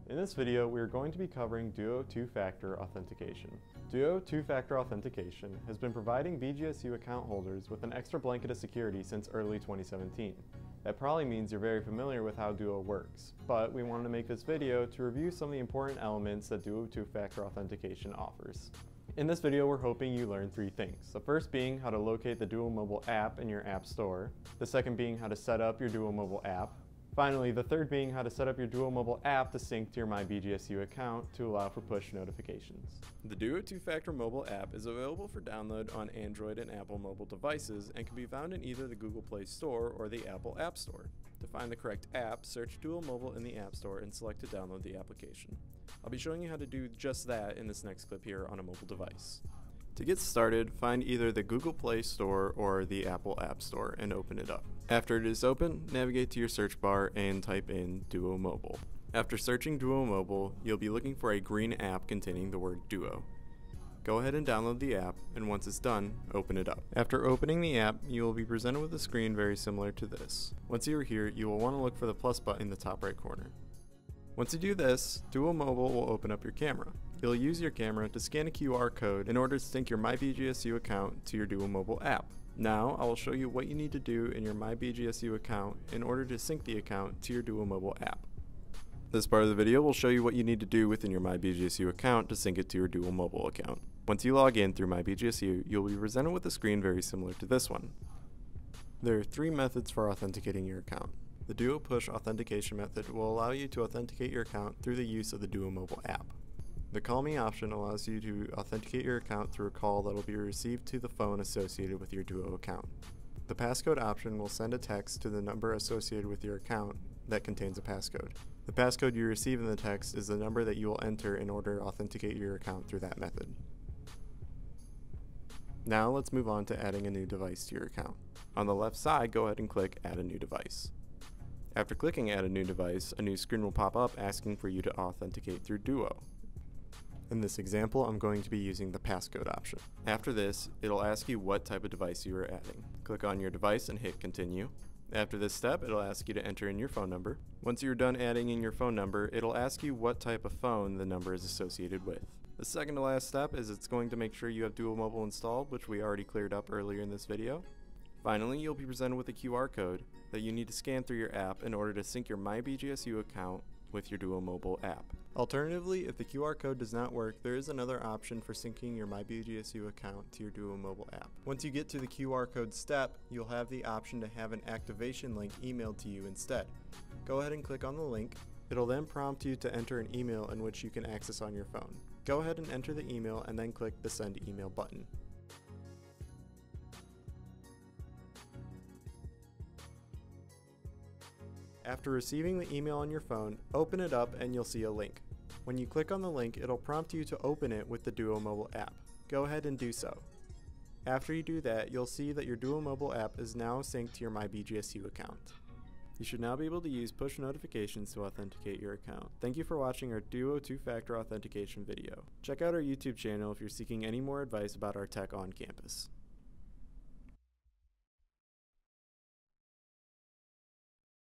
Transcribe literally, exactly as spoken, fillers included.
In this video, we are going to be covering Duo Two Factor Authentication. Duo Two Factor Authentication has been providing B G S U account holders with an extra blanket of security since early twenty seventeen. That probably means you're very familiar with how Duo works, but we wanted to make this video to review some of the important elements that Duo Two Factor Authentication offers. In this video, we're hoping you learn three things. The first being how to locate the Duo Mobile app in your app store. The second being how to set up your Duo Mobile app. Finally, the third being how to set up your Duo Mobile app to sync to your My B G S U account to allow for push notifications. The Duo Two Factor mobile app is available for download on Android and Apple mobile devices and can be found in either the Google Play Store or the Apple App Store. To find the correct app, search Duo Mobile in the App Store and select to download the application. I'll be showing you how to do just that in this next clip here on a mobile device. To get started, find either the Google Play Store or the Apple App Store and open it up. After it is open, navigate to your search bar and type in Duo Mobile. After searching Duo Mobile, you'll be looking for a green app containing the word Duo. Go ahead and download the app, and once it's done, open it up. After opening the app, you will be presented with a screen very similar to this. Once you are here, you will want to look for the plus button in the top right corner. Once you do this, Duo Mobile will open up your camera. You'll use your camera to scan a Q R code in order to sync your My B G S U account to your Duo Mobile app. Now, I will show you what you need to do in your My B G S U account in order to sync the account to your Duo Mobile app. This part of the video will show you what you need to do within your My B G S U account to sync it to your Duo Mobile account. Once you log in through My B G S U, you'll be presented with a screen very similar to this one. There are three methods for authenticating your account. The Duo Push Authentication method will allow you to authenticate your account through the use of the Duo Mobile app. The Call Me option allows you to authenticate your account through a call that will be received to the phone associated with your Duo account. The Passcode option will send a text to the number associated with your account that contains a passcode. The passcode you receive in the text is the number that you will enter in order to authenticate your account through that method. Now let's move on to adding a new device to your account. On the left side, go ahead and click Add a New Device. After clicking Add a New Device, a new screen will pop up asking for you to authenticate through Duo. In this example, I'm going to be using the passcode option. After this, it'll ask you what type of device you are adding. Click on your device and hit Continue. After this step, it'll ask you to enter in your phone number. Once you're done adding in your phone number, it'll ask you what type of phone the number is associated with. The second to last step is it's going to make sure you have Duo Mobile installed, which we already cleared up earlier in this video. Finally, you'll be presented with a Q R code that you need to scan through your app in order to sync your My B G S U account with your Duo Mobile app. Alternatively, if the Q R code does not work, there is another option for syncing your My B G S U account to your Duo Mobile app. Once you get to the Q R code step, you'll have the option to have an activation link emailed to you instead. Go ahead and click on the link. It'll then prompt you to enter an email in which you can access on your phone. Go ahead and enter the email and then click the Send Email button. After receiving the email on your phone, open it up and you'll see a link. When you click on the link, it'll prompt you to open it with the Duo Mobile app. Go ahead and do so. After you do that, you'll see that your Duo Mobile app is now synced to your My B G S U account. You should now be able to use push notifications to authenticate your account. Thank you for watching our Duo Two Factor Authentication video. Check out our YouTube channel if you're seeking any more advice about our tech on campus.